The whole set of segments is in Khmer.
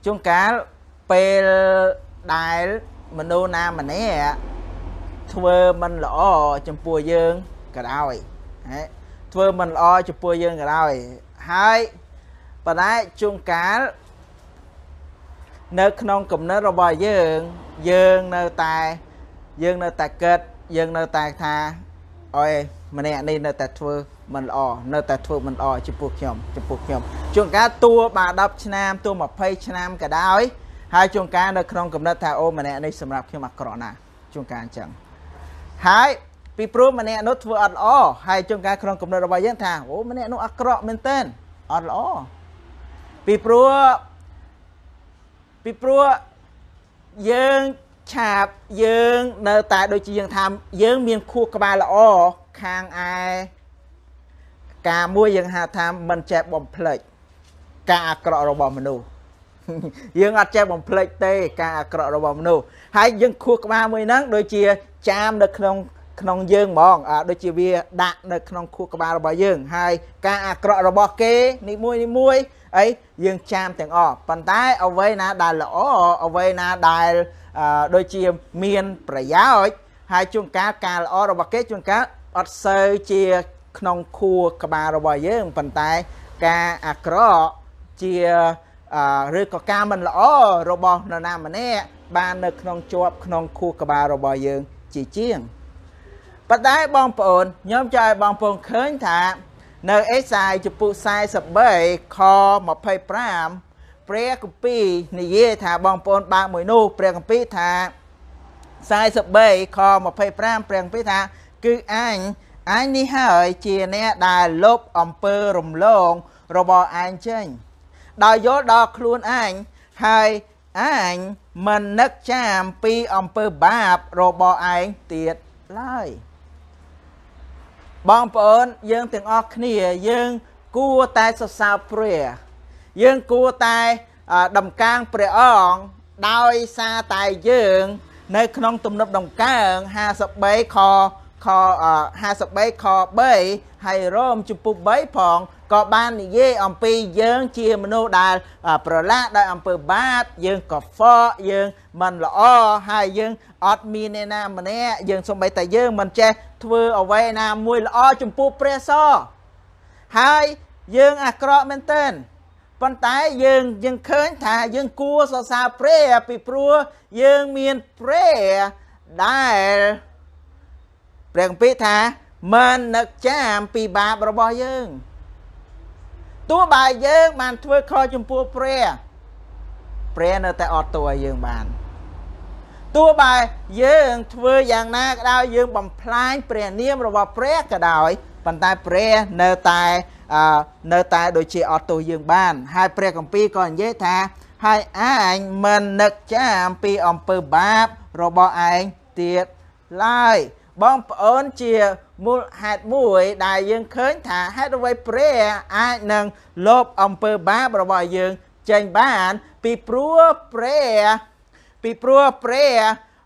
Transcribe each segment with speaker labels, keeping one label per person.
Speaker 1: ជួនកាលពេលដែលមនុស្សណាម្នាក់ធ្វើមិនល្អចំពោះយើងក៏ដោយធ្វើមិនល្អចំពោះយើងក៏ដោយហើយប៉ុន្តែជួនកាលនៅក្នុងគំនិតរបស់យើងនៅតែគិតយើងនៅតែថាអើយម្នាក់នេះនៅតែធ្វើមិនល្អនៅតែធ្វើមិនល្អចំពោះខ្ញុំជួនកាលតួបាទ10ឆ្នាំតួ20ឆ្នាំក៏ដោយហើយជួនកាលនៅក្នុងគំនិតថាអូម្នាក់នេះសម្រាប់ខ្ញុំអាក្រក់ណាស់ជួនកាលអញ្ចឹងហើយពីព្រោះម្នាក់នោះធ្វើអត់ល្អហើយជួនកាលក្នុងគំនិតរបស់យើងថាអូម្នាក់នោះអាក្រក់មែនទែនអត់ល្អពីព្រោះយើងឆាបយើងនៅតែដូចជាយើងថាយើងមានខួរក្បាលល្អខាងឯការមួយយើងហៅថាមិនចេះបំភ្លេចការអាក្រក់របស់មនុស្សយើងអត់ចេះបំភ្លេចទេការអាក្រក់របស់មនុស្សហើយយើងខួរក្បាលមួយហ្នឹងដូចជាចាមនៅក្នុងយើងហ្មងដូចជាវាដាក់នៅក្នុងខួរក្បាលរបស់យើងហើយការអាក្រក់របស់គេនីមួយអីយើងចាមទាំងអស់ប៉ុន្តែអ្វីណាដែលល្អអ្វីណាដែលដូចជាមានប្រយោជន៍ហើយជួនកាលការល្អរបស់គេជួនកាលអត់សូវជាក្នុងខួរក្បាលរបស់យើងប៉ុន្តែការអាក្រក់ជាឬក៏ការមិនល្អរបស់នរណាម្នាក់បាននៅក្នុងជាប់ក្នុងខួរក្បាលរបស់យើងជាងប៉ុន្តែបងប្អូនខ្ញុំចង់ឲ្យបងប្អូនឃើញថានៅអេសាយចំពុះ43ខ25ព្រះគម្ពីរនិយាយថាបងប្អូនបើកមួយនោះព្រះគម្ពីរថា43ខ25ព្រះគម្ពីរថាគឺអញនេះហើយជាអ្នកដែលលុបអំពើរំលងរបស់ឯងចេញដោយយល់ដល់ខ្លួនឯងហើយឯងមិននឹកចាំពីអំពើបាបរបស់ឯងទៀតឡើយបងប្អូនយើងទាំងអស់គ្នាយើងគួរតែសរសើរព្រះយើងគួរតែដំកើងព្រះអង្គដោយសារតែយើងនៅក្នុងទំនុកដំកើង53ខ53ខ3ហើយរ៉ូមជំពូក3ផងក៏បាននិយាយអំពីយើងជាមនុស្សដែលប្រឡាក់ដោយអំពើបាបយើងកខ្វក់យើងមិនល្អហើយយើងអត់មានអ្នកណាម្នាក់យើងសូម្បីតែយើងមិនចេះធ្វើអ្វីណាមួយល្អចំពោះព្រះសរហើយយើងអាក្រក់មែនទែនប៉ុន្តែយើងឃើញថាយើងគួរសរសើរព្រះពីព្រោះយើងមានព្រះដែលព្រះគម្ពីរថាមិននឹកចាំពីបាបរបស់យើងទោះបើយើងបានធ្វើខុសចំពោះព្រះនៅតែអត់ទោសឲ្យយើងបានទោះបើយើងធ្វើយ៉ាងណាក៏ដោយយើងបំផ្លាញព្រះនាមរបស់ព្រះក៏ដោយប៉ុន្តែព្រះនៅតែដូចជាអត់ទោសយើងបានហើយព្រះគម្ពីរក៏និយាយថាហើយឯងមិននឹកចាំពីអំពើបាបរបស់ឯងទៀតឡើយបងប្អូនជាមូលហេតុមួយដែលយើងឃើញថាហេតុអ្វីព្រះអាចនឹងលុបអំពើបាបរបស់យើងចេញបានពីព្រោះព្រះ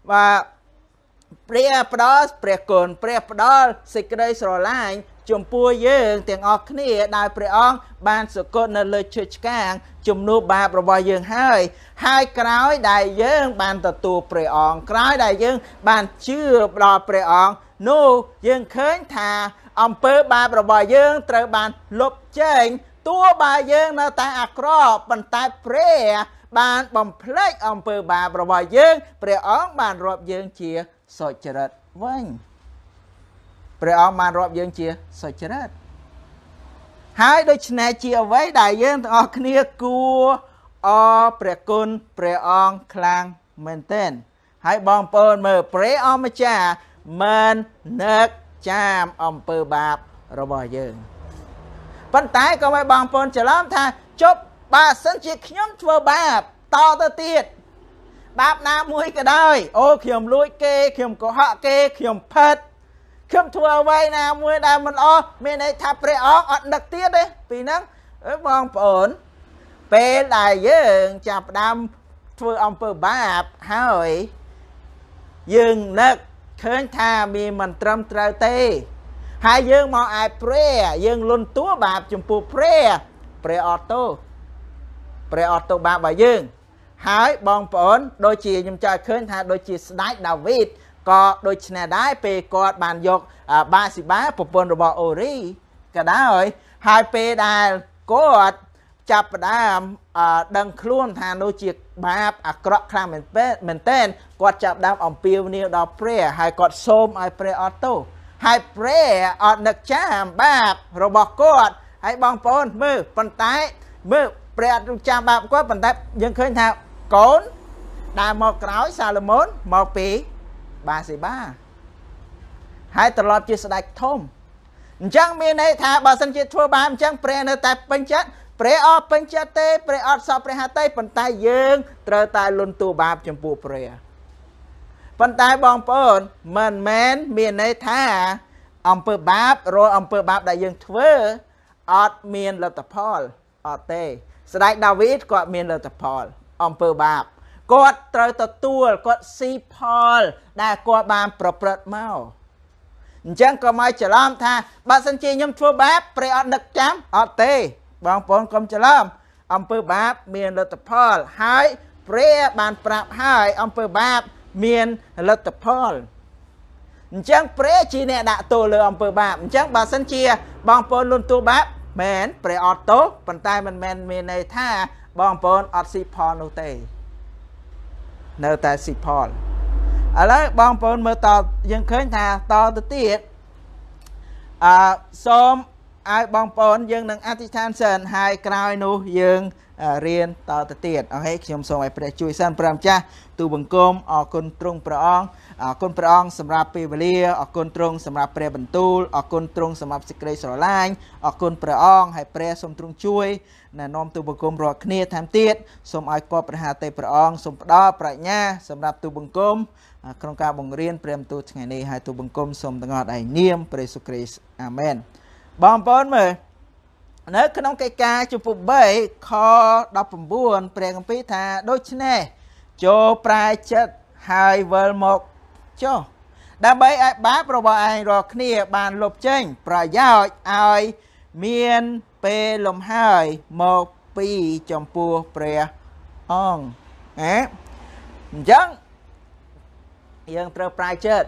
Speaker 1: ផ្ដល់ព្រះគុណព្រះផ្ដល់សេចក្តីស្រឡាញ់ចំពោះយើងទាំងអស់គ្នាដែលព្រះអង្គបានសគត់នៅលើឈើឆ្កាងជំនួសបាបរបស់យើងហើយក្រោយដែលយើងបានទទួលព្រះអង្គក្រោយដែលយើងបានជឿដល់ព្រះអង្គនោះយើងឃើញថាអំពើបាបរបស់យើងត្រូវបានលុបចេញទោះបើយើងនៅតែអាក្រក់ប៉ុន្តែព្រះបានបំភ្លេចអំពើបាបរបស់យើងព្រះអង្គបានរាប់យើងជាសុចរិតវិញព្រះអង្គបានរាប់យើងជាសុចរិតហើយដូច្នេះជាអ្វីដែលយើងទាំងអស់គ្នាគួរអរព្រះគុណព្រះអង្គខ្លាំងមែនទែនហើយបងប្អូនមើលព្រះអង្គម្ចាស់មិននឹកចាំអំពើបាបរបស់យើងប៉ុន្តែក៏មិនបងប្អូនច្រឡំថាជប់បើសិនជាខ្ញុំធ្វើបាបតទៅទៀតបាបណាមួយក៏ដោយអូខ្ញុំលួចគេខ្ញុំកុហកគេខ្ញុំផិតខ្ញុំធ្វើអ្វីណាមួយដែលមិនល្អមានន័យថាព្រះអង្គអត់នឹកទៀតទេពីហ្នឹងបងប្អូនពេលដែលយើងចាប់ផ្ដើមធ្វើអំពើបាបហើយយើងនឹកឃើញថាមានមិនត្រឹមត្រូវទេហើយយើងមកឯព្រះយើងលន់តួបាបចំពោះព្រះអត់ទោសបាបរបស់យើងហើយបងប្អូនដូចជាខ្ញុំចង់ឃើញថាដូចជាស្ដេចដាវីតក៏ដូចគ្នាដែរពេលគាត់បានយកបាស៊ីបាប្រពន្ធរបស់អូរីក៏ដែរហើយពេលដែលគាត់ចាប់ផ្ដើមដឹងខ្លួនថានោះជាបាបអាក្រក់ខ្លាំងមែនទែនគាត់ចាប់ដើមអំពាវនាវដល់ព្រះហើយគាត់សូមឲ្យព្រះអត់ទោសហើយព្រះអត់នឹកចាំបាបរបស់គាត់ហើយបងប្អូនមើលប៉ុន្តែមើលព្រះអត់ចាំបាបគាត់ប៉ុន្តែយើងឃើញថាកូនដែលមកក្រោយសាឡូមោនមកពីបាសេបាហើយត្រឡប់ជាស្ដេចធំអញ្ចឹងមានន័យថាបើសិនជាធ្វើបាបអញ្ចឹងព្រះនៅតែពេញចិត្តព្រះអត់ពេញចិត្តទេព្រះអត់សពព្រះហត្ថទេប៉ុន្តែយើងត្រូវតែលន់តួបាបចំពោះព្រះប៉ុន្តែបងប្អូនមិនមែនមានន័យថាអំពើបាបរាល់អំពើបាបដែលយើងធ្វើអត់មានលទ្ធផលអត់ទេស្ដេចដាវីតគាត់មានលទ្ធផលអំពើបាបគាត់ត្រូវទទួលគាត់ស៊ីផលដែលគាត់បានប្រព្រឹត្តមកអញ្ចឹងក៏មកច្រឡំថាបើសិនជាខ្ញុំធ្វើបាបព្រះអត់ដឹកចាំអត់ទេបងប្អូនកុំច្រឡំអំពើបាបមានលទ្ធផលហើយព្រះបានប្រាប់ហើយអំពើបាបមានលទ្ធផលអញ្ចឹងព្រះជាអ្នកដាក់ទោសលើអំពើបាបអញ្ចឹងបើសិនជាបងប្អូនលន់តួបាបមែនព្រះអត់ទោសប៉ុន្តែមិនមែនមានន័យថាបងប្អូនអត់ស៊ីផលនោះទេនៅតែស៊ីផលឥឡូវបងប្អូនមើលតយើងឃើញថាតទៅទៀតសូមឲ្យបងប្អូនយើងនឹងអធិដ្ឋានសិនហើយក្រោយនោះយើងរៀនតទៅទៀតអូខេខ្ញុំសូមឲ្យព្រះជួយសិនព្រះម្ចាស់ទូបង្គំអរគុណទ្រង់ព្រះអង្គអរគុណព្រះអង្គសម្រាប់ពេលវេលាអរគុណទ្រង់សម្រាប់ព្រះបន្ទូលអរគុណទ្រង់សម្រាប់សេចក្តីស្រឡាញ់អរគុណព្រះអង្គហើយព្រះសូមទ្រង់ជួយណែនាំទូបង្គំរាល់គ្នាថែមទៀតសូមឲ្យគាត់ព្រះハតេព្រះអង្គសូមផ្ដល់ប្រាជ្ញាសម្រាប់ទូបង្គំក្នុងការបង្រៀនព្រះបន្ទូលថ្ងៃនេះហើយទូបង្គំសូមទាំងអស់ឯនាមព្រះយេស៊ូវគ្រីស្ទអាមែនបងប្អូនមើលនៅក្នុងកិច្ចការជំពូក3ខ19ព្រះគម្ពីរថាដូច្នេះចូលប្រែចិត្តហើយវិលមកចុះដើម្បីឲ្យបាបរបស់ឯងរាល់គ្នាបានលុបចេញប្រយោជន៍ឲ្យមានពេលលំហើយមកពីចំពោះព្រះអង្គអញ្ចឹងយើងត្រូវប្រែចិត្ត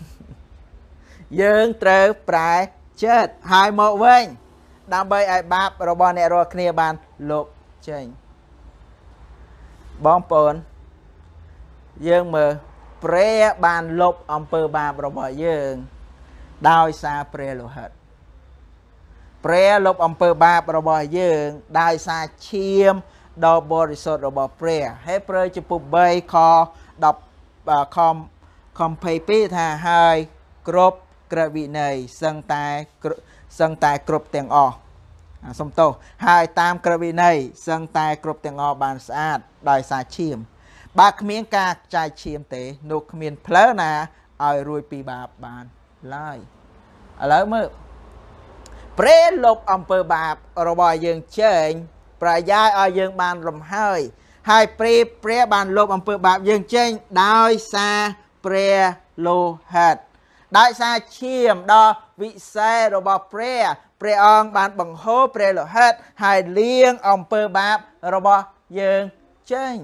Speaker 1: យើងត្រូវប្រែចិត្តហើយមកវិញដើម្បីឲ្យបាបរបស់អ្នករាល់គ្នាបានលុបចេញបងប្អូនយើងមើលព្រះបានលុបអំពើបាបរបស់យើងដោយសារព្រះលោហិតព្រះលុបអំពើបាបរបស់យើងដោយសារឈាមដ៏បរិសុទ្ធរបស់ព្រះហើយព្រះជំពូក3ខ10ខ22ថាហើយគ្រប់ក្រឹតវិន័យសឹងតែគ្រប់ទាំងអស់សុំទោសហើយតាមក្រឹតវិន័យសឹងតែគ្រប់ទាំងអស់បានស្អាតដោយសារឈាមបើគ្មានការចាយឈាមទេនោះគ្មានផ្លូវណាឲ្យរួចពីបាបបានឡើយឥឡូវមើលព្រះលុបអំពើបាបរបស់យើងចេញប្រយោជន៍ឲ្យយើងបានរំហើយហើយព្រះបានលុបអំពើបាបយើងចេញដោយសារព្រះលោហិតដោយសារឈាមដ៏វិសេសរបស់ព្រះអង្គបានបង្ហូរព្រះលោហិតហើយលាងអំពើបាបរបស់យើងចេញ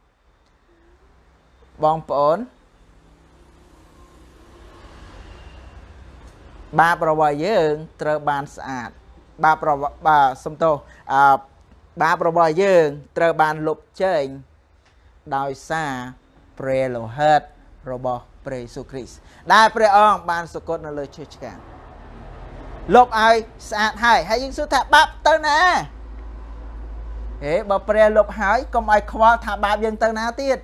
Speaker 1: បងប្អូនបាបរបស់យើងត្រូវបានស្អាតបាបរបស់យើងត្រូវបានលុបចេញដោយសារព្រះលោហិតរបស់ព្រះយេស៊ូវគ្រីស្ទដែលព្រះអង្គបានសគត់នៅលើឈើឆ្កាងលុបឲ្យស្អាតហើយយើងសួរថាបាបទៅណាបើព្រះលុបហើយកុំឲ្យខ្វល់ថាបាបយើងទៅណាទៀត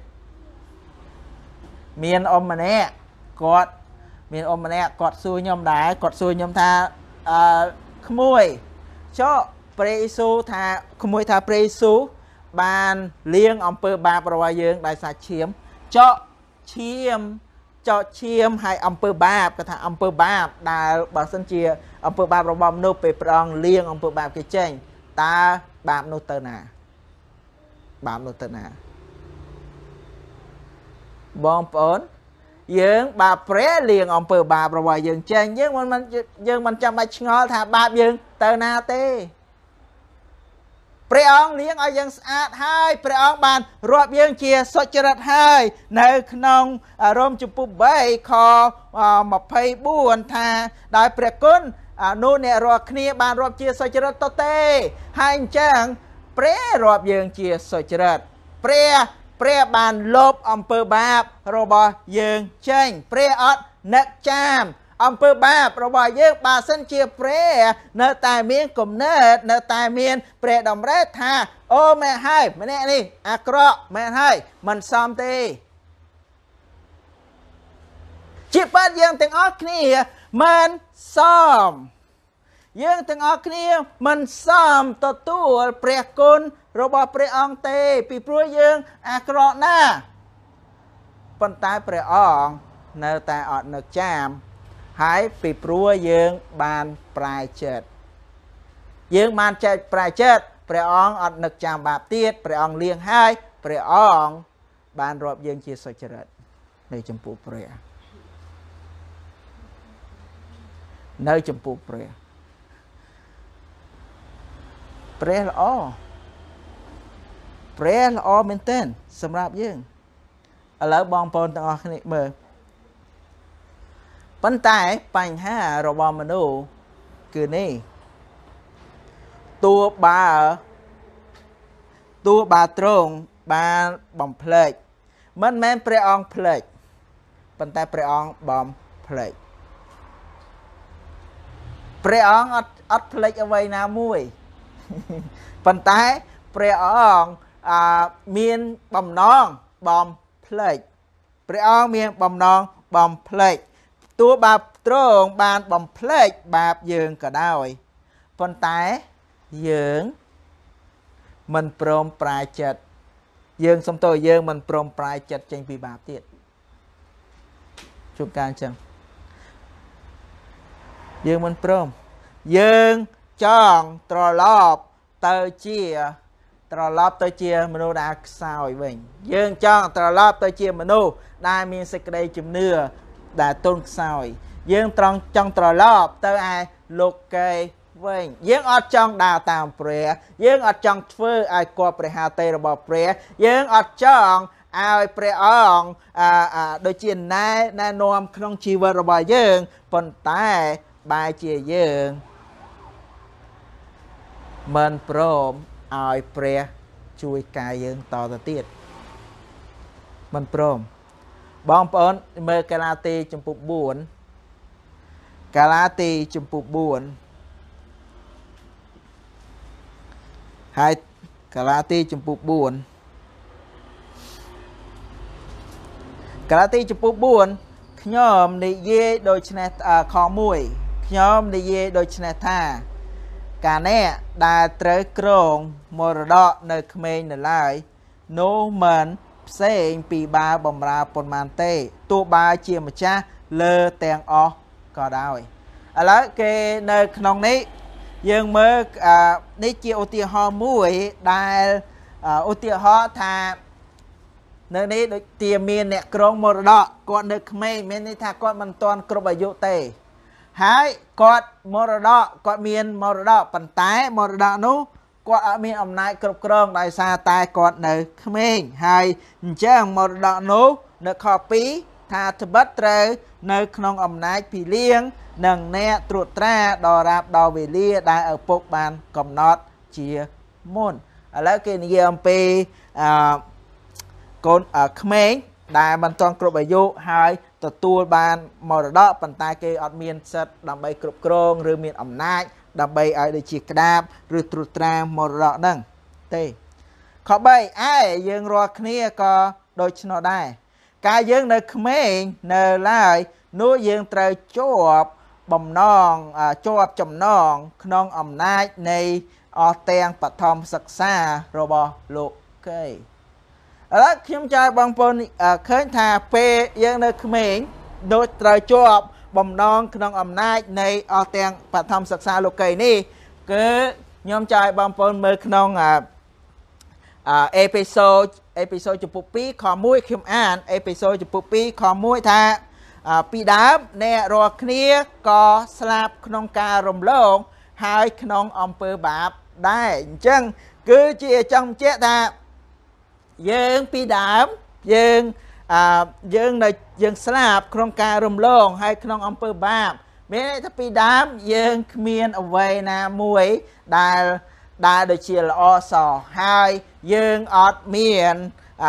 Speaker 1: មានអ៊ំម្នាក់គាត់សួរខ្ញុំដែរគាត់សួរខ្ញុំថាក្មួយចុះព្រះយេស៊ូវថាក្មួយថាព្រះយេស៊ូវបានលាងអំពើបាបរបស់យើងដោយសារឈាមចុះឈាមហើយអំពើបាបគាត់ថាអំពើបាបដែលបើសិនជាអំពើបាបរបស់មនុស្សពេលព្រះអង្គលាងអំពើបាបគេចេញតើបាបនោះទៅណាបងប្អូនយើងបើព្រះលាងអំពើបាបរបស់យើងចេញយើងមិនចាំបាច់ឆ្ងល់ថាបាបយើងទៅណាទេព្រះអង្គលៀងឲ្យយើងស្អាតហើយព្រះអង្គបានរាប់យើងជាសុចរិតហើយនៅក្នុងរ៉ូមជំពូក3ខ24ថាដោយព្រះគុណនោះអ្នករាល់គ្នាបានរាប់ជាសុចរិតទៅទេហើយអញ្ចឹងព្រះរាប់យើងជាសុចរិតព្រះបានលុបអំពើបាបរបស់យើងចេញព្រះអត់នឹកចាមអំពើបាបរបស់យើងបើសិនជាព្រះនៅតែមានគំនិតនៅតែមានព្រះតម្រិះថាអូមែនហើយម្នាក់នេះអាក្រក់មែនហើយមិនសមទេជាពិតយើងទាំងអស់គ្នាមិនសមយើងទាំងអស់គ្នាមិនសមទទួលព្រះគុណរបស់ព្រះអង្គទេពីព្រោះយើងអាក្រក់ណាស់ប៉ុន្តែព្រះអង្គនៅតែអត់នឹកចាមហើយពីព្រោះយើងបានប្រែចិត្តយើងបានចែកប្រែចិត្តព្រះអង្គអត់នឹកចាំបាបទៀតព្រះអង្គលៀងហើយព្រះអង្គបានរាប់យើងជាសុចរិតនៅចំពោះព្រះនៅចំពោះព្រះល្អព្រះល្អមែនទែនសម្រាប់យើងឥឡូវបងប្អូនទាំងអស់គ្នាមើលប៉ុន្តែបញ្ហារបស់មនុស្សគឺនេះតួបើត្រង់បានបំភ្លេចមិនមែនព្រះអង្គភ្លេចប៉ុន្តែព្រះអង្គបំភ្លេចព្រះអង្គអត់ភ្លេចអ្វីណាមួយប៉ុន្តែព្រះអង្គមានបំណងបំភ្លេចព្រះអង្គមានបំណងបំភ្លេចតួបាបត្រង់បានបំភ្លេចបាបយើងក៏ដោយប៉ុន្តែយើងមិនព្រមប្រែចិត្តយើងសំទោសយើងមិនព្រមប្រែចិត្តចេញពីបាបទៀតជួបការអញ្ចឹងយើងមិនព្រមយើងចង់ត្រឡប់ទៅជាមនុស្សដែលខ្សោយវិញយើងចង់ត្រឡប់ទៅជាមនុស្សដែលមានសេចក្តីជំនឿដែលទន់ខ្សោយយើងចង់ត្រឡប់ទៅឯលោកីវិញយើងអត់ចង់ដើរតាមព្រះយើងអត់ចង់ធ្វើឲ្យគប់ព្រះハតីរបស់ព្រះយើងអត់ចង់ឲ្យព្រះអង្គដូចជាណែនាំក្នុងជីវិតរបស់យើងប៉ុន្តែបែរជាយើងមិនព្រមឲ្យព្រះជួយកាយយើងតទៅទៀតមិនព្រមបងប្អូនមើលកាឡាទីចំពុក4កាឡាទីចំពុក4ហើយកាឡាទីចំពុក4កាឡាទីចំពុក4ខ្ញុំនិយាយដូចនេះខ1ខ្ញុំនិយាយដូចនេះថាកាលនេះដែលត្រូវក្រងមរតកនៅក្មេងនៅឡើយនោះមិនផ្សេងពីបាវបំរើប៉ុន្មានទេទោះបើជាម្ចាស់លើទាំងអស់ក៏ដោយឥឡូវគេនៅក្នុងនេះយើងមើលនេះជាឧទាហរណ៍មួយដែលឧទាហរណ៍ថានៅនេះដូចជាមានអ្នកក្រងមរតកគាត់នៅក្មេងមានន័យថាគាត់មិនទាន់គ្រប់អាយុទេហើយគាត់មរតកគាត់មានមរតកប៉ុន្តែមរតកនោះគាត់អត់មានអំណាចគ្រប់គ្រងដោយសារតែគាត់នៅក្មេងហើយអញ្ចឹងមរតកនោះនៅខ2ថាត្បិតត្រូវនៅក្នុងអំណាចពីលៀងនិងអ្នកត្រួតត្រាដល់រាបដល់វេលាដែលឪពុកបានកំណត់ជាមុនឥឡូវគេនិយាយអំពីកូនក្មេងដែលមិនទាន់គ្រប់អាយុហើយទទួលបានមរតកប៉ុន្តែគេអត់មានសិទ្ធិដើម្បីគ្រប់គ្រងឬមានអំណាចដើម្បីឲ្យដូចជាក្តាបឬត្រួតត្រាមរតកហ្នឹងទេខ3ឯយើងរាល់គ្នាក៏ដូច្នោះដែរកាលយើងនៅក្មេងនៅឡើយនោះយើងត្រូវជាប់បំណងជាប់ចំណងក្នុងអំណាចនៃអស់ទាំងបឋមសិក្សារបស់លោកីឥឡូវខ្ញុំចង់បងប្អូនឃើញថាពេលយើងនៅក្មេងដូចត្រូវជាប់បំណងក្នុងអំណាចនៃអស់ទាំងបឋមសិក្សាលោកីនេះគឺខ្ញុំចង់ឲ្យបងប្អូនមើលក្នុងអេពីសូតចំពុក2ខ1ខ្ញុំអានអេពីសូតចំពុក2ខ1ថាពីដើមអ្នករាល់គ្នាក៏ស្លាប់ក្នុងការរំលងហើយក្នុងអំពើបាបដែរអញ្ចឹង cứ chỉ trong chết ta dương pi đám dương này dương slap không ca rùm lông hay không ông pơ bạp mấy ta pi đám dương miên ở về nà muối đà được chia là o sò hai dương ọt miên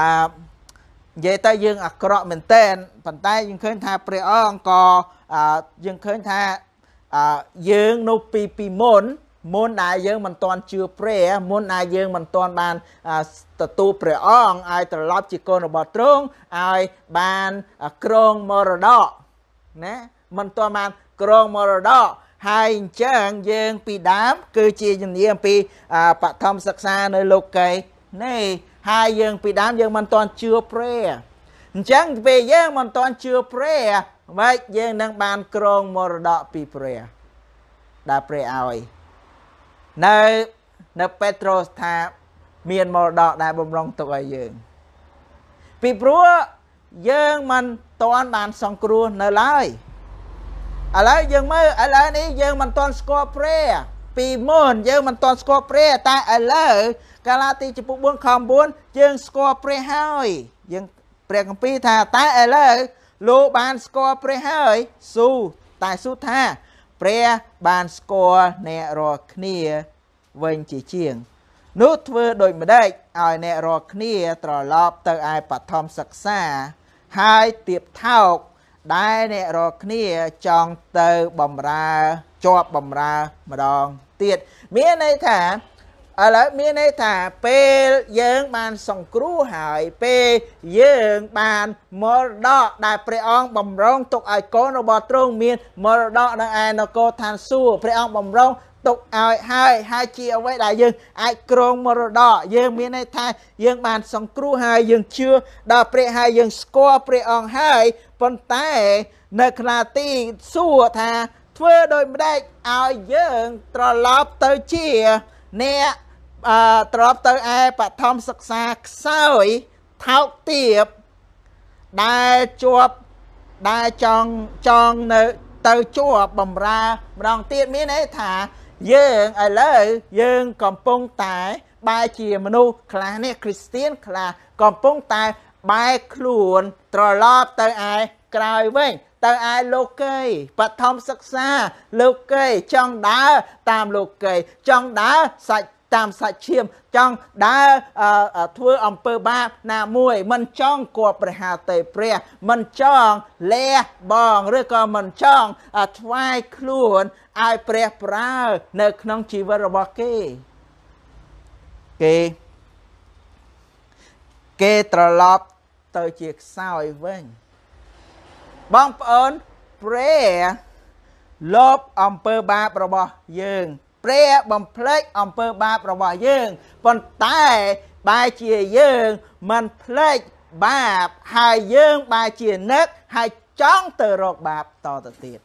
Speaker 1: vậy ta dương cọ mình tên phần tay dương khơi tha preong co dương khơi tha dương nô pi môn đại dương mình toàn chưa pre môn đại dương mình toàn bàn tu preong ai từ lót chỉ con bọt trung ai bàn krong mờ đỏ nè mình toàn bàn krong mờ đỏ hai chân dương pi đám cứ chia dân dương pi bạc thom sắc xa nơi lục cây này hai dương pi đám dương mình toàn chưa pre chẳng về dương mình toàn chưa pre vậy dương đang bàn krong mờ đỏ pi pre đã pre ai nơi Petros tha miền mờ đỏ đại bầm rong tụi ai dương pi prúa dương mình toàn bàn song cua nơi lái ở lại dương mới ở lại ní dương mình toàn score pre pi môn dương mình toàn score pre tại ở lại Galati chụp buôn không buôn dương score pre hai dương pre công pi tha tại ở lại lô bàn score pre hai su tại su tha pre bàn score nè rồi kia vinh chỉ chieng nút vừa đội mà đây ai nè rồi kia trò lọp từ ai bật thom sắc xa hai tiệp thao đại nè rồi kia chọn từ bầm ra cho bầm ra mà đòn tiệt miếng này thả ở lại miếng này thả pe dương bàn sòng cú hải pe dương bàn mơ đỏ đại preong bầm rong tục ai có nó bò trung miên mơ đỏ đang ai nó có than su preong bầm rong tục ai hai chia với đại dương ai krong mơ đỏ dương miếng này thả dương bàn sòng cú hải dương chưa đỏ pre hai dương score preong hai phần tay nơi Galati su thả thưa đôi đây ai dương trò lóp tới chia nè trọp tới ai bà thom sắc xa sợi thao tiệp đai chuột đai tròn tới chuột bầm ra đòn tiết miếng ấy thả dương ở lời dương còn bông tải bài chìa manu khá nè Christian khá còn bông tải bài khuôn trò lóp tới ai cài vinh tới ai lô cây bà thom sắc xa lô cây trong đá tam lô cây trong đá sạch tam sạch chiêm trong đá thưa ông pơ ba nà mùi mình trong của hà tề pre mình trong le bong rồi còn mình trong thoai khuôn ai pre pra nơi nông chỉ vật robot kê trò lọp tới chiếc sao ấy vinh bong ơn pre lốp ông pơ ba robot dương pre bầm plek ông pơ ba robot dương còn tai bài chia dương mình plek ba hai dương bài chia nước hai chóng từ rột bạp to từ tiệt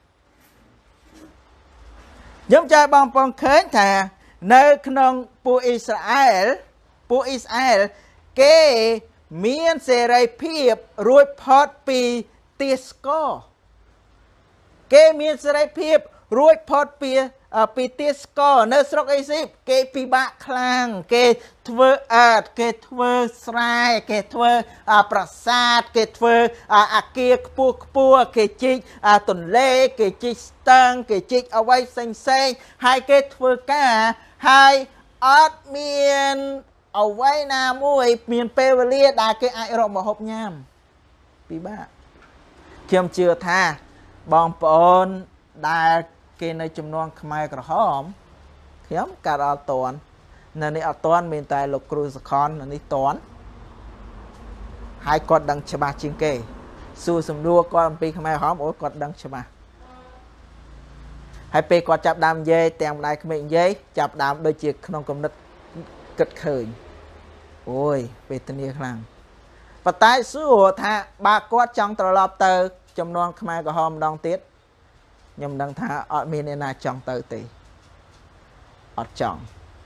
Speaker 1: giống chơi bong bong khến thà nơi khung pu Israel kê miên xe ray phiệp ruột phật pi tisco kê miên xe ray phiệp ruột phật pi tisco nơi sọc ấy ship kê pi bạc khlang kê thưa kê thưa srai kê thưa prasad kê thưa kia pua kê chích tuần lê kê chích stang kê chích ở quay xanh xanh hai kê thưa cả hai ớt miên ở quay na mùi miền Pevelia đà cái ai rồi mà hộp nhám pi bạc chiêm chưa tha bong bồn đà cái nơi chùm non khmai cỏ hòm khiếm cả ở toàn nên ở toàn miền tây lục cruise con nên toàn hai con đằng chả chiên kê su sum đua con pi khmai hòm ôi con đằng chả hai pi con chập đam dê tèm lại mình dê chập đam đôi chiếc non cầm đất cất khởi ôi về tên yêu khang và tại số thà ba con trong tờ lọp tờ chùm non khmai cỏ hòm đong tiết nhưng đang tha ở miền này trong tới tỷ ở trong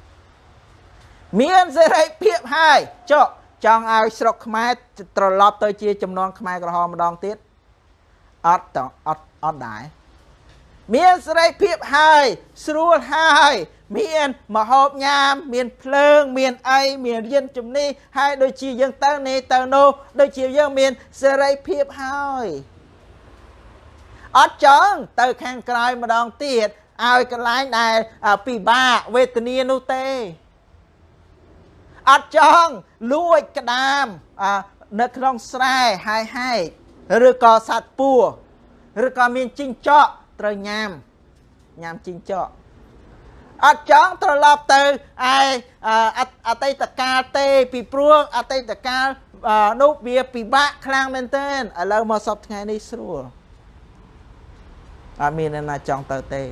Speaker 1: miền dưới đây phiệp hai cho trong ai sọc mai trò lọp tới chia chùm non mai còn hòm đong tiết ở đại មានសេរីភាពហើយស្រួលហើយមានមហូបញ៉ាំមានភ្លើងមានអីមានរៀនជំនាញហើយដូចជាយើងទៅនេះទៅនោះដូចជាយើងមានសេរីភាពហើយអត់ចង់ទៅខាងក្រោយម្ដងទៀតឲ្យកន្លែងដែលពិបាកវេទនានោះទេអត់ចង់លួចក្តាមនៅក្នុងស្រែហើយហែកឬក៏សត្វពស់ឬក៏មានជីងចក់ត្រូវញ៉ាំជីងចក់អត់ចង់ត្រឡប់ទៅឯអតីតកាលទេពីព្រោះអតីតកាលនោះវាពិបាកខ្លាំងមែនទែនឥឡូវមកសពថ្ងៃនេះស្រួលអត់មានអ្នកណាចង់ទៅទេ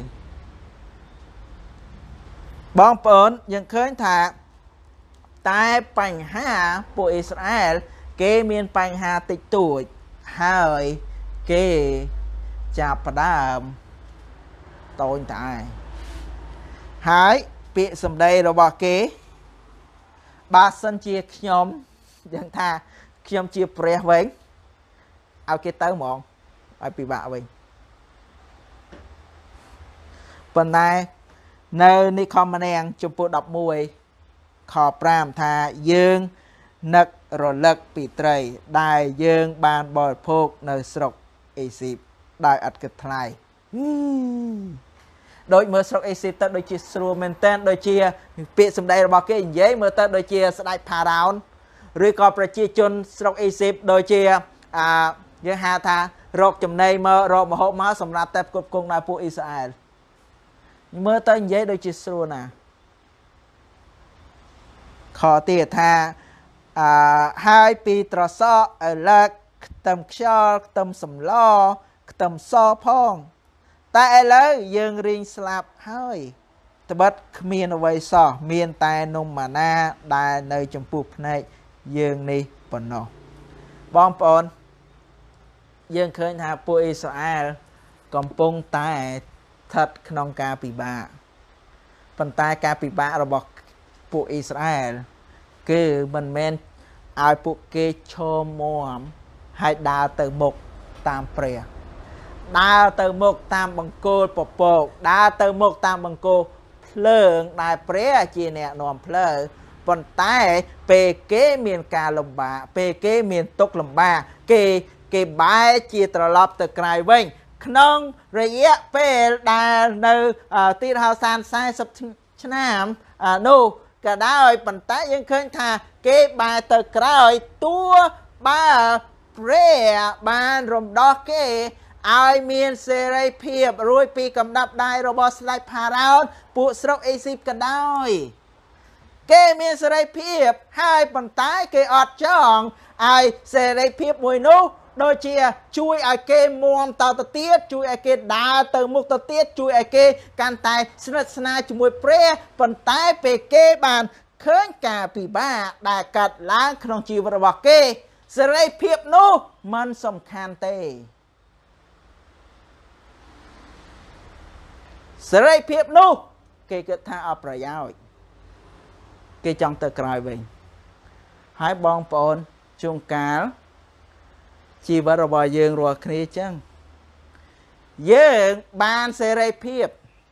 Speaker 1: បងប្អូនយើងឃើញថាតែបញ្ហាពួកអ៊ីស្រាអែលគេមានបញ្ហាតិចតួចហើយគេចាប់ផ្ដើមតូចតែហើយពាក្យសម្ដីរបស់គេបើសិនជាខ្ញុំយ៉ាងថាខ្ញុំជាព្រះវិញឲ្យគេទៅហ្មងឲ្យពិបាកវិញប៉ុន្តែនៅនិខមនាងចំពោះ11ខ5ថាយើងនឹករលឹកពីត្រីដែលយើងបានបរិភោគនៅស្រុកអេស៊ីបដោយឥតគិតថ្លៃដូចមើលស្រុកអេស៊ីបទៅដូចជាស្រួលមែនតើដូចជាពាក្យសម្ដីរបស់គេនិយាយមើលទៅដូចជាស្ដេចផារ៉ោនឬក៏ប្រជាជនស្រុកអេស៊ីបដូចជាយើងហៅថារកចំណីមករកម្ហូបមកសម្រាប់តែផ្គត់ផ្គង់ដល់ពួកអ៊ីស្រាអែលមើលទៅនិយាយដូចជាស្រួលណាស់ខទៀតថាហើយពីត្រសក់ឪឡឹកខ្ទឹមខ្យល់ខ្ទឹមសម្លខ្ទឹមសផងតែឥឡូវយើងរៀងស្លាប់ហើយត្បិតគ្មានអ្វីសោះមានតែនំម៉ាណាដែលនៅចំពោះភ្នែកយើងនេះប៉ុណ្ណោះបងប្អូនយើងឃើញថាពួកអ៊ីស្រាអែលកំពុងតែស្ថិតក្នុងការពិបាកប៉ុន្តែការពិបាករបស់ពួកអ៊ីស្រាអែលគឺមិនមែនឲ្យពួកគេឈរមាំហើយដើរទៅមុខតាមព្រះដើរទៅមុខតាមបង្គោលពពកដើរទៅមុខតាមបង្គោលភ្លើងដែលព្រះជាអ្នកនាំផ្លូវប៉ុន្តែពេលគេមានការលំបាកពេលគេមានទុក្ខលំបាកគេបែរជាត្រឡប់ទៅក្រៅវិញក្នុងរយៈពេលដែលនៅទីរហោសាន40ឆ្នាំនោះក៏ដោយប៉ុន្តែយើងឃើញថាគេបែរទៅក្រោយតួបើព្រះបានរំដោះគេឲ្យមានសេរីភាពរួចពីកំដាប់ដៃរបស់ស្ដេចផារ៉ោនពួកស្រុកអេស៊ីបក៏ដោយគេមានសេរីភាពហើយប៉ុន្តែគេអត់ចង់ឲ្យសេរីភាពមួយនោះដូចជាជួយឲ្យគេមាំតទៅទៀតជួយឲ្យគេដើរទៅមុខទៅទៀតជួយឲ្យគេកាន់តែស្និទ្ធស្នាលជាមួយព្រះប៉ុន្តែពេលគេបានឃើញការពិបាកដែលកាត់ឡើងក្នុងជីវិតរបស់គេសេរីភាពនោះមិនសំខាន់ទេសេរីភាពនោះគេគិតថាអត់ប្រយោជន៍គេចង់ទៅក្រោយវិញហើយបងប្អូនជួនកាលជីវិតរបស់យើងរាល់គ្នាចឹងយើងបានសេរីភាព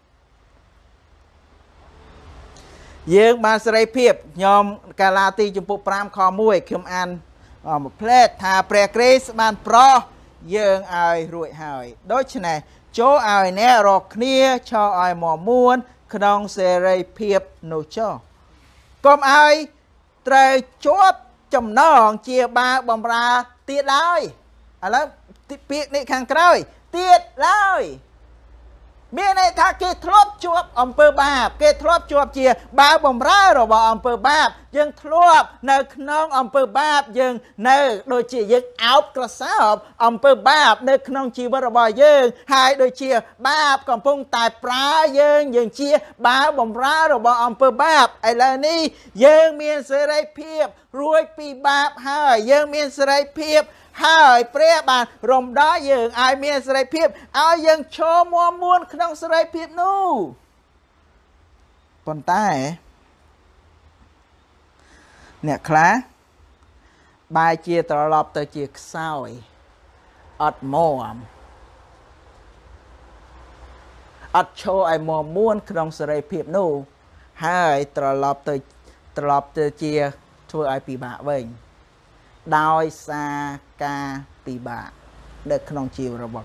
Speaker 1: ខ្ញុំកាឡាទីចំពុក5ខ1ខ្ញុំអានមួយផ្លែតថាព្រះគ្រីស្ទបានប្រោសយើងឲ្យរួចហើយដូច្នេះចូលឲ្យអ្នករកគ្នាឈរឲ្យមាំមួនក្នុងសេរីភាពនោះចុះកុំឲ្យត្រូវជាប់ចំណងជាបាបំរើទៀតឡើយឥឡូវពាក្យនេះខាងក្រោយទៀតឡើយមានន័យថាគេធ្លាប់ជាប់អំពើបាបគេធ្លាប់ជាប់ជាបាវបំរើរបស់អំពើបាបយើងធ្លាប់នៅក្នុងអំពើបាបយើងនៅដូចជាយើងអោបក្រសោបអំពើបាបនៅក្នុងជីវិតរបស់យើងហើយដូចជាបាបកំពុងតែប្រើយើងជាបាវបំរើរបស់អំពើបាបឥឡូវនេះយើងមានសេរីភាពរួចពីបាបហើយយើងមានសេរីភាពហើយព្រះបានរំដោះយើងឲ្យមានសេរីភាពឲ្យយើងឈរមាំមួនក្នុងសេរីភាពនោះប៉ុន្តែអ្នកខ្លះបែរជាត្រឡប់ទៅជាខ្សោយអត់មាំអត់ឈរឲ្យមកមួនក្នុងសេរីភាពនោះហើយត្រឡប់ទៅជាធ្វើឲ្យពិបាកវិញដោយសារការពិបាកនៅក្នុងជីវិតរបស់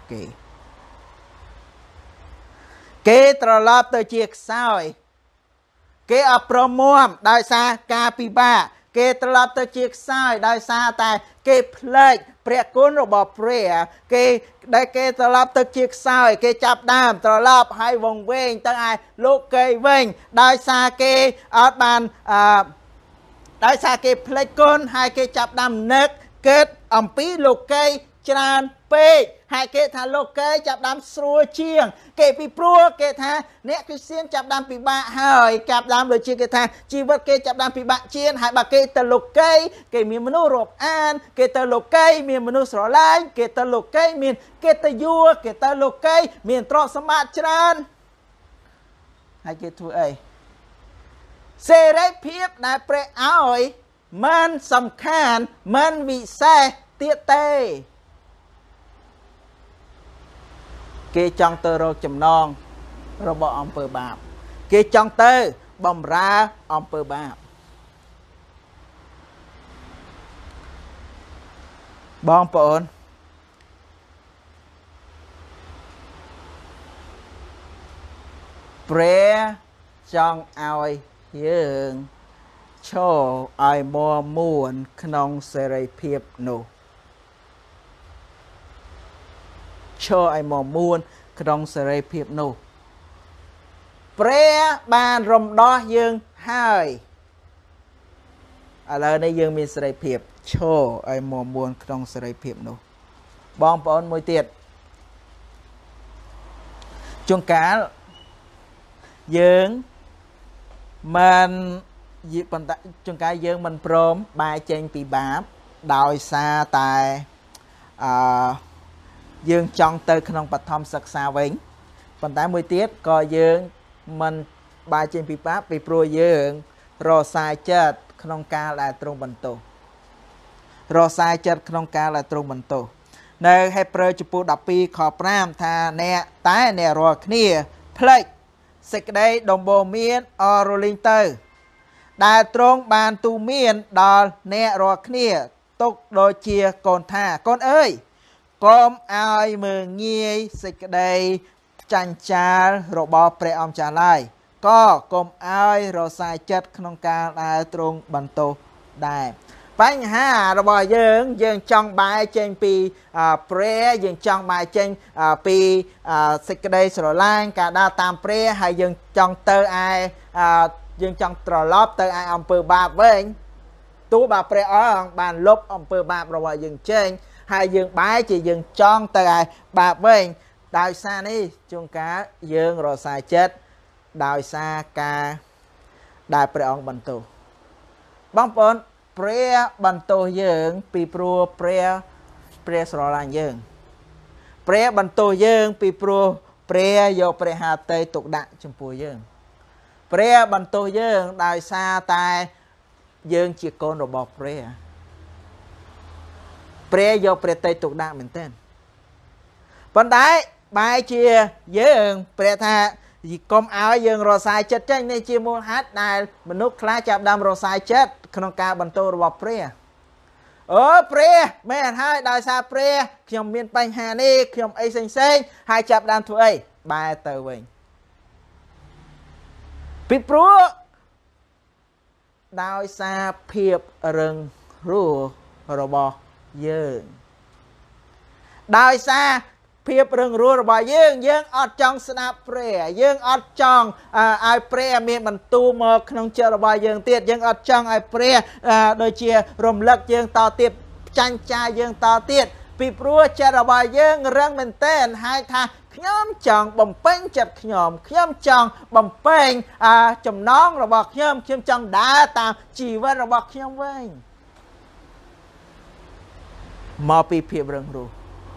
Speaker 1: គេត្រឡប់ទៅជាខ្សោយគេអប្រមមដោយសារការពិបាកគេត្រឡប់ទៅជាខ្សោយដោយសារតែគេភ្លេចព្រះគុណរបស់ព្រះគេត្រឡប់ទៅជាខ្សោយគេចាប់ដើមត្រឡប់ហើយវង្វេងទៅឯលោកគេវិញដោយសារគេអត់បានដោយសារគេភ្លេចគុណហើយគេចាប់ដើមនឹកគិតអំពីលោកគេច្រើនពេកហើយគេថាលោកគេចាប់ដើមស្រួលជាងគេពីព្រោះគេថាអ្នកគ្រីស្ទានចាប់ដើមពិបាកហើយចាប់ដើមដូចជាគេថាជីវិតគេចាប់ដើមពិបាកជាងហើយបើគេទៅលោកគេមានមនុស្សរាប់អានគេទៅលោកគេមានមនុស្សស្រឡាញ់គេទៅលោកគេមានកិត្តិយសគេទៅលោកគេមានទ្រព្យសម្បត្តិច្រើនហើយគេធ្វើអីសេរីភាពដែលព្រះឲ្យមិនសំខាន់មិនវិសេសទៀតទេគេចង់ទៅរកចំណងរបស់អំពើបាបគេចង់ទៅបំរើអំពើបាបបងប្អូនព្រះចង់ឲ្យយើងឈរឲ្យមាំមួនក្នុងសេរីភាពនោះឈរឲ្យមកមួនក្នុងសេរីភាពនោះព្រះបានរំដោះយើងហើយឥឡូវនេះយើងមានសេរីភាពឈរឲ្យមកមួនក្នុងសេរីភាពនោះបងប្អូនមួយទៀតជួនកាលយើងមិនប៉ុន្តែជួនកាលយើងមិនព្រមបែរចេញពីបាបដោយសារតែយើងចង់ទៅក្នុងបឋមសិក្សាវិញប៉ុន្តែមួយទៀតក៏យើងមិនបែរចេញពីបាបពីព្រោះយើងរសាយចិត្តក្នុងការដែលទ្រង់បន្ទោសរសាយចិត្តក្នុងការដែលទ្រង់បន្ទោសនៅហេព្រើរចំពោះ12ខ5ថាអ្នករាល់គ្នាភ្លេចសេចក្តីដំបូន្មានអរលីងទៅដែលទ្រង់បានទូន្មានដល់អ្នករាល់គ្នាទុកដូចជាកូនថាកូនអើយកុំឲ្យមើងងាយសេចក្តីចាញ់ចាលរបស់ព្រះអម្ចាស់ឡើយក៏កុំឲ្យរសាយចិត្តក្នុងការដែលទ្រង់បន្ទោសដែរបញ្ហារបស់យើងចង់បែរចេញពីព្រះយើងចង់បែរចេញពីសេចក្តីស្រឡាញ់ការដើរតាមព្រះហើយយើងចង់ទៅឯយើងចង់ត្រឡប់ទៅឯអំពើបាបវិញទោះបើព្រះអង្គបានលុបអំពើបាបរបស់យើងចេញហើយយើងបែរជាយើងចង់ទៅឯបាបវិញដោយសារនេះជួនកាលយើងរសាយចិត្តដោយសារការដែលព្រះអង្គបន្ទោសបងប្អូនព្រះបន្ទោសយើងពីព្រោះព្រះស្រឡាញ់យើងព្រះបន្ទោសយើងពីព្រោះព្រះយកព្រះハតីទុកដាក់ចំពោះយើងព្រះបន្ទោសយើងដោយសារតែយើងជាកូនរបស់ព្រះយកព្រះតីទុកដាក់មែនទែនប៉ុន្តែបែរជាយើងព្រះថាកុំឲ្យយើងរសាយចិត្តចេញនេះជាមូលហេតុដែលមនុស្សខ្លះចាប់ដើមរសាយចិត្តក្នុងការបន្ទោសរបស់ព្រះអូព្រះមែនហើយដោយសារព្រះខ្ញុំមានបញ្ហានេះខ្ញុំអីផ្សេងហើយចាប់ដើមធ្វើអីបែរទៅវិញពីព្រោះដោយសារភាពរឹងរូសរបស់យើងដោយសារភាពរឹងរូសរបស់យើងអត់ចង់ស្ដាប់ព្រះយើងអត់ចង់ឲ្យព្រះមានបន្ទូលមកក្នុងចិត្តរបស់យើងទៀតយើងអត់ចង់ឲ្យព្រះដូចជារំលឹកយើងតទៀតចាញ់ចាយយើងតទៀតពីព្រោះចិត្តរបស់យើងរឹងមែនទែនហើយថាខ្ញុំចង់បំពេញចិត្តខ្ញុំចង់បំពេញចំណងរបស់ខ្ញុំចង់ដើរតាមជីវិតរបស់ខ្ញុំវិញមកពីភាពរឹងរូស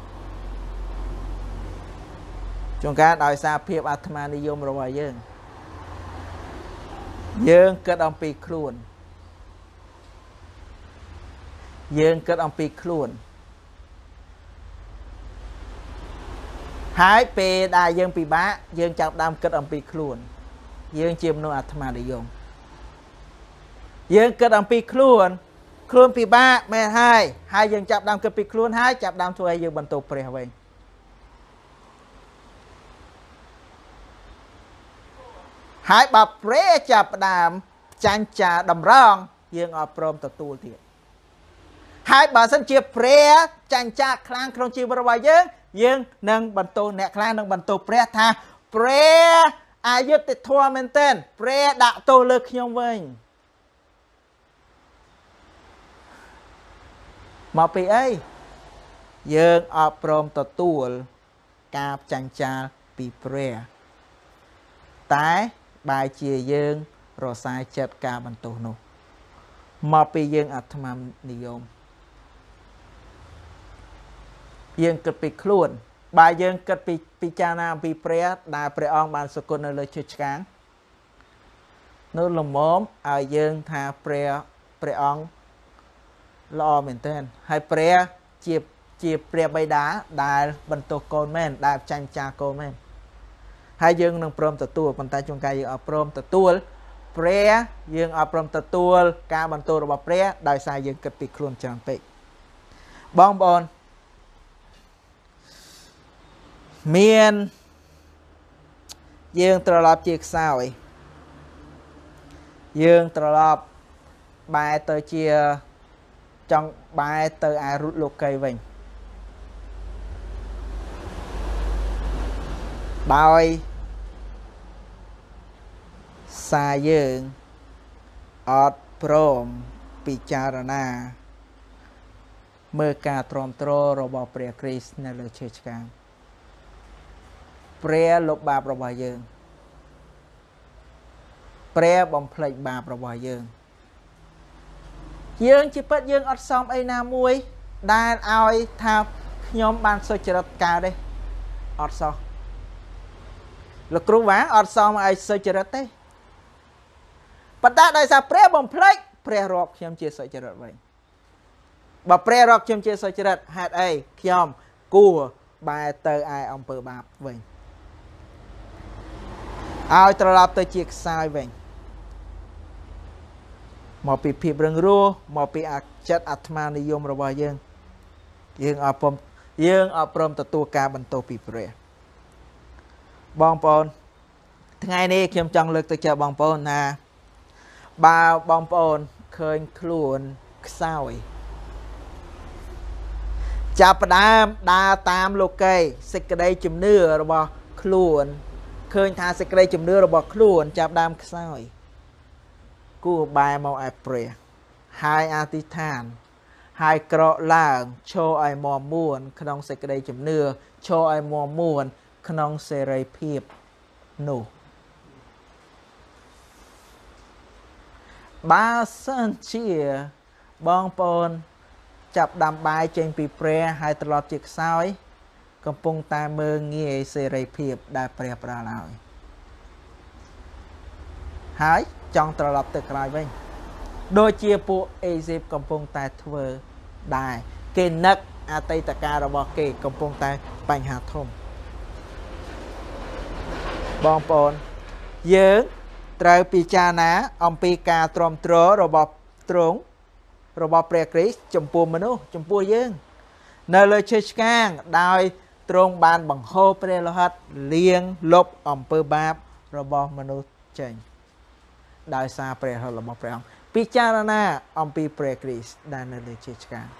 Speaker 1: ជួនកាលដោយសារភាពអាត្មានិយមរបស់យើងគិតអំពីខ្លួន hai pe đại dương bị bá dương chạm đam kết âm bị khuôn dương chiêm nô át ma đi dùng dương kết âm bị khuôn khuôn bị bá mẹ hai dương chạm đam kết bị khuôn hai chạm đam thôi dương bận tổ pre vậy hai bà pre chạm đam chăn trà đầm rong dương ở prom tập tu thiệt hai bà sân chia pre chăn trà khang không chịu bờ bài dương nâng bận tổ nẹt khang nâng bận tổ pre tha pre aiยึดติดทัวร์เมนเทนเปรดะโตเลือกยงเวงมาปีเอ้ยยืงอบรมตัวตัวกาบจังจาปีเปรแต่บายเจียยืงรอสายจัดการบรรทุนุมาปียืงอัตมานิยมยืงกระปิคล้วนบายยังกัดปีจานาปีเปรียได้เปรียองบานสกุลในเลยชุดช้างนู้นลมม้อมเอายังทาเปรียองรอเหมือนเต้นให้เปรียจีบเปรียใบดาได้บรรทุกโกลแมนได้จันจาโกลแมนให้ยังนั่งพร้อมตัวตัวปันตาจงกายยังเอาพร้อมตัวตัวเปรียยังเอาพร้อมตัวตัวการบรรทุกระบบเปรียได้สายยังกัดปีคล้วนจังไปบองบอลเมียนยืงตลอดจีกสาวยืงตลอดบายเตอเชียจังบายเตออารุลูกไก่วิ่งบายสายยืงอดพร้อมปิจารณาเมื่อการตรอมโตรระบบเปรียคริสในเลือเชื่อการเปรียลบบาประวายยืงเปรียบอมเพลย์บาประวายยืงยืงจิปัดยืงอดซอมไอ้นามวยได้เอาไอ้ทาขยมบานโซจรตกาได้อดซอลูกครูหวานอดซอมไอ้โซจรตได้ปัตตาได้ซาเปรียบอมเพลย์เปรียรอบขยมเจโซจรตไว้บ่เปรียรอบขยมเจโซจรตหาดไอ้ขยมกูบายเตอไอ้อมเปอร์บาไว้เอาตลอดตัวจีกสายเวงมอปีผีเริงรู้มอปีอักจัดอัตมานิยมระบายยังเอาปมตัวการบรรทุกปีเปรย์บองปอนทั้งไงนี่เขียมจังเลือกตัวเจ้าบองปอนนะบาบองปอนเคยคล้วนสายจับดามดาตามโลกเกยสิกระไดจุ่มเนื้อระบาคล้วนเคยทาสกเรจุ่มเนื้อระบบคล้วนจับดามสายกูบายมอไอเปรย์ไฮอาติทานไฮกระล่างโชไอมอม่วนขนมสกเรจุ่มเนื้อโชไอมอม่วนขนมเสรีเพียบหนูบาสันเชียบองปนจับดำบายเจงปีเปรย์ไฮตลอดจิกสายกำปงตาเมืองเงี้ยเสรีเพียบได้เปรียบราลายหายจองตลอดตึกลายไว้โดยเชียปูเอซิฟกำปงตาทเวอร์ได้เกนักอาตัยตะการระบอกเกกำปงตาปัญหาทมบองปอนเยอะไตรปีจานะอมปีกาตรอมตรอระบบตรงระบบเปรียกริสจมปูมนุษย์จมปูเยอะในเลยเชิดก้างได้ตรงบานบังโฮเปรลหัดเลี้ยงลบอมเปอร์บาบระบอบมนุษย์เจงได้ซาเปรหระบอบเปรองพิจารณาอมปีเปรกริสได้ในเลยเชิดก้าง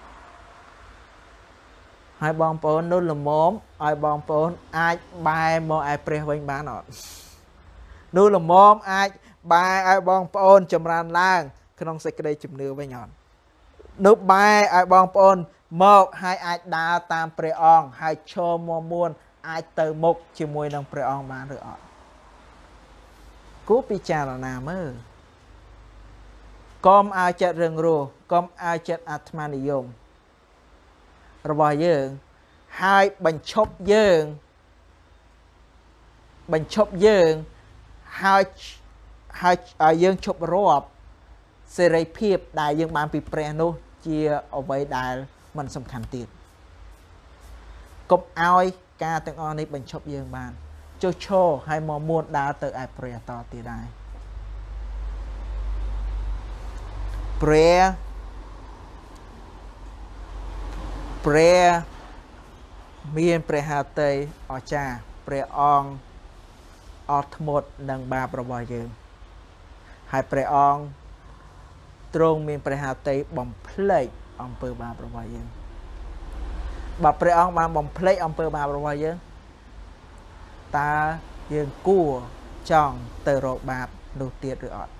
Speaker 1: ให้บองปนนุ่นละมอมไอบองปนไอบายมอไอเปรย์วันบ้านอดนุ่นละมอมไอบายไอบองปนจำรานล่างขนมใส่กระไดจุ่มเนื้อไว้หย่อนนุบบายไอบองปนมอกให้ไอดาตามเปรย์องให้โชว์มอมวนไอเตอร์มกชิมวยนังเปรย์องมาหรืออดกูพิจารณาเมื่อกอมอาจัดเริงรู้กอมอาจัดอัตมานิยมระบายเยิงให้บัญชบเยิงให้เยิงชบรอบเสรีเพียบได้ยังบางปีเปรนุเจียเอาไว้ได้มันสำคัญตีกบเอาការទាំងអស់នេះបញ្ឈប់យើងបានចុះឈរហើយមកមួនដើរទៅឯព្រះតទៀតដែរព្រះមានព្រះハតីអស្ចារ្យព្រះអង្គអត់ធ្មត់នឹងបាបរបស់យើងហើយព្រះអង្គទ្រង់មានព្រះハតីបំភ្លេចអំពើបាបរបស់យើងបើព្រះអង្គបានបំភ្លេចអំពើបាបរបស់យើងតើយើងគួរចង់ទៅរកបាបនោះទៀតឬអត់